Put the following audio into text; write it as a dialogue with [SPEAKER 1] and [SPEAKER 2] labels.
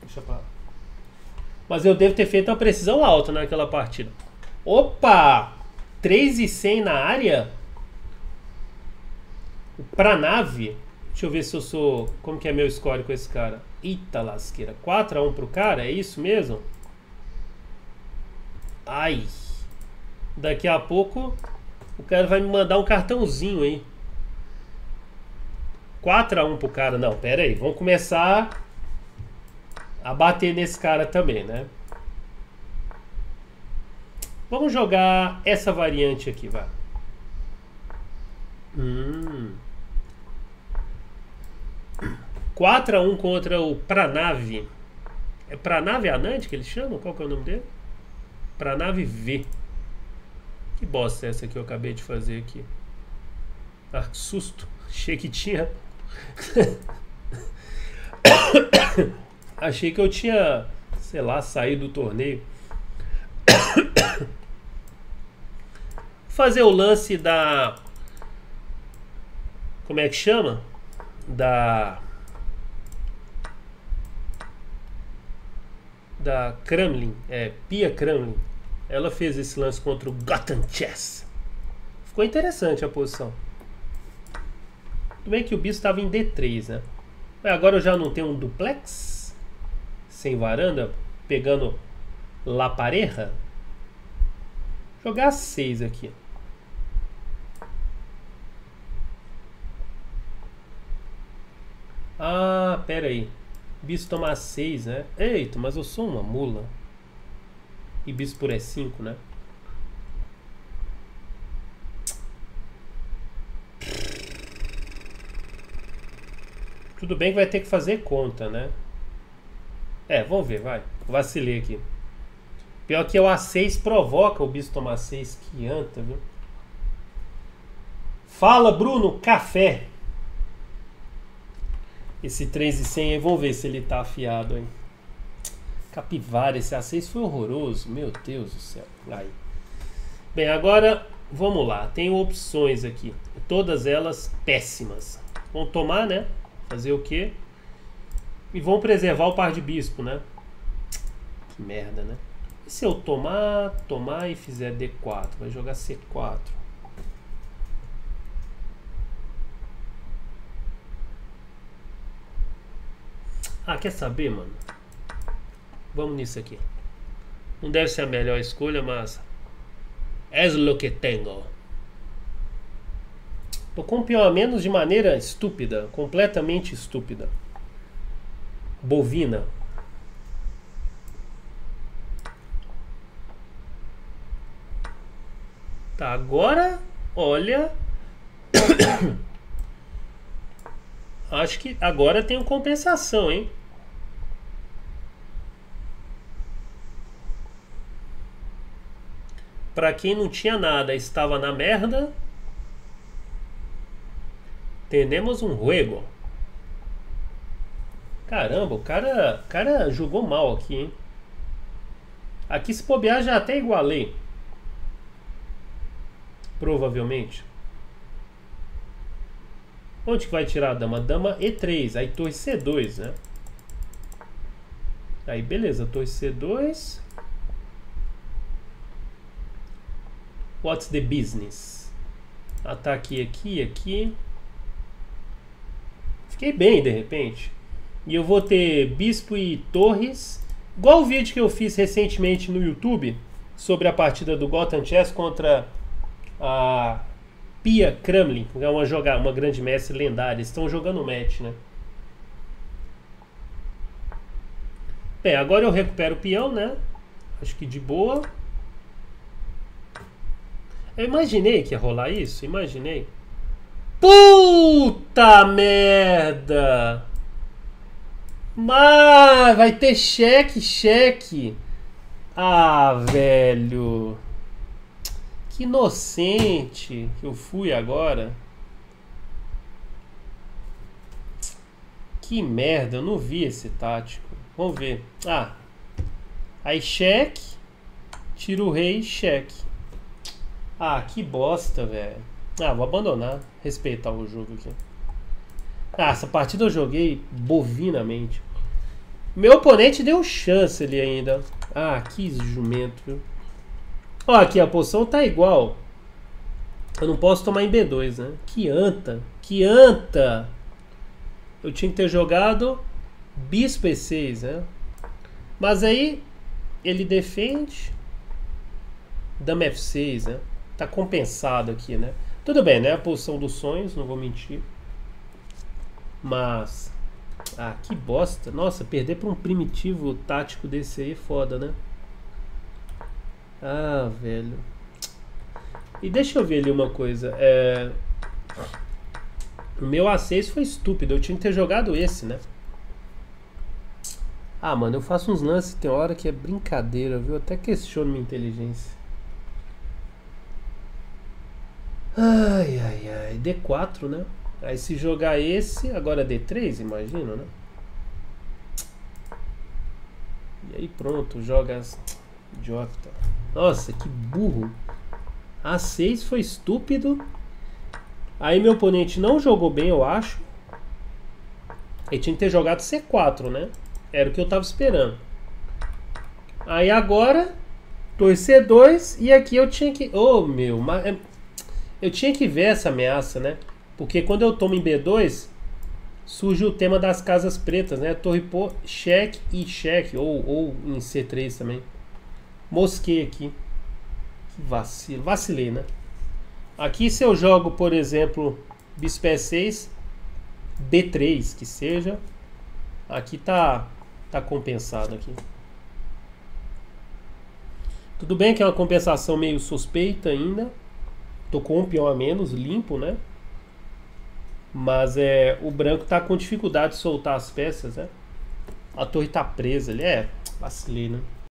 [SPEAKER 1] Deixa pra lá. Mas eu devo ter feito uma precisão alta naquela partida. Opa! 3.100 na área? Pra nave. Deixa eu ver se eu sou... Como que é meu score com esse cara? Eita lasqueira. 4-1 pro cara? É isso mesmo? Ai. Daqui a pouco o cara vai me mandar um cartãozinho aí. 4-1 pro cara. Não, pera aí. Vamos começar a bater nesse cara também, né? Vamos jogar essa variante aqui, vai. 4-1 contra o Pranav. É Pranav Anand que eles chamam? Qual que é o nome dele? Pranav V. Que bosta é essa que eu acabei de fazer aqui? Ah, que susto. Achei que tinha... Achei que eu tinha, sei lá, saído do torneio. Fazer o lance da... Como é que chama? Da Kremlin. É, Pia Kremlin. Ela fez esse lance contra o Gotham Chess. Ficou interessante a posição. Tudo bem que o bispo estava em D3, né? Mas agora eu já não tenho um duplex sem varanda, pegando La Pareja. Jogar 6 aqui. Ah, pera aí. Bispo tomar 6, né? Eita, mas eu sou uma mula. E bispo por E5, né? Tudo bem que vai ter que fazer conta, né? É, vamos ver, vai. Vacilei aqui. Pior que o A6 provoca o bispo tomar 6. Que anta, viu? Fala, Bruno, café. Esse 3.100 aí, vamos ver se ele tá afiado, hein? Capivara, esse A6 foi horroroso. Meu Deus do céu. Aí. Bem, agora, vamos lá. Tem opções aqui. Todas elas péssimas. Vamos tomar, né? Fazer o quê? E vão preservar o par de bispo, né? Que merda, né? E se eu tomar e fizer D4? Vai jogar C4. Ah, quer saber, mano? Vamos nisso aqui. Não deve ser a melhor escolha, mas... Es lo que tengo. Tô com um peão a menos de maneira estúpida. Completamente estúpida. Bovina. Tá, agora... Olha... Acho que agora tem compensação, hein? Pra quem não tinha nada, estava na merda. Temos um juego. Caramba, o cara jogou mal aqui, hein? Aqui se bobear já até igualei. Provavelmente. Onde que vai tirar a dama? Dama E3. Aí torre C2, né? Aí beleza, torre C2. What's the business? Ataque aqui, aqui. Fiquei bem de repente. E eu vou ter bispo e torres. Igual o vídeo que eu fiz recentemente no YouTube sobre a partida do Gotham Chess contra a Pia Kremlin, que é uma grande mestre lendária. Estão jogando match, né? Bem, agora eu recupero o peão, né? Acho que de boa. Eu imaginei que ia rolar isso. Imaginei. Puta merda! Mas vai ter cheque. Ah, velho. Que inocente que eu fui agora. Que merda, eu não vi esse tático. Vamos ver. Ah. Aí cheque. Tira o rei, cheque. Ah, que bosta, velho. Ah, vou abandonar. Respeitar o jogo aqui. Ah, essa partida eu joguei bovinamente. Meu oponente deu chance ali ainda. Ah, que jumento, viu? Ó, aqui a posição tá igual. Eu não posso tomar em B2, né? Que anta. Que anta. Eu tinha que ter jogado bispo E6, né? Mas aí ele defende dama F6, né? Tá compensado aqui, né? Tudo bem, né? A posição dos sonhos, não vou mentir. Mas... ah, que bosta. Nossa, perder pra um primitivo tático desse aí é foda, né? Ah, velho. E deixa eu ver ali uma coisa. O meu A6 foi estúpido. Eu tinha que ter jogado esse, né? Ah, mano, eu faço uns lances tem hora que é brincadeira, viu? Até questiono minha inteligência. Ai, ai, ai. D4, né? Aí se jogar esse, agora D3, imagino, né? E aí pronto, joga as... idiota. Nossa, que burro. A6 foi estúpido. Aí meu oponente não jogou bem, eu acho. Ele tinha que ter jogado C4, né? Era o que eu tava esperando. Aí agora, torre C2. E aqui eu tinha que... oh, meu... eu tinha que ver essa ameaça, né? Porque quando eu tomo em B2, surge o tema das casas pretas, né? Torre por cheque e cheque. Ou em C3 também. Mosquei aqui. Que vacilo. Vacilei, né? Aqui se eu jogo, por exemplo, bispo E6, B3, que seja. Aqui tá compensado aqui. Tudo bem que é uma compensação meio suspeita ainda. Tô com um peão a menos, limpo, né? Mas o branco tá com dificuldade de soltar as peças, né? A torre tá presa ali. Vacilei, né?